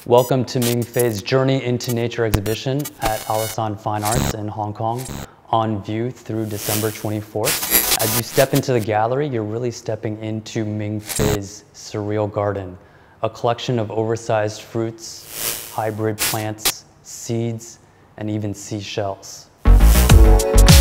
Welcome to Ming Fay's Journey into Nature exhibition at Alassane Fine Arts in Hong Kong, on view through December 24th. As you step into the gallery, you're really stepping into Ming Fay's surreal garden, a collection of oversized fruits, hybrid plants, seeds, and even seashells.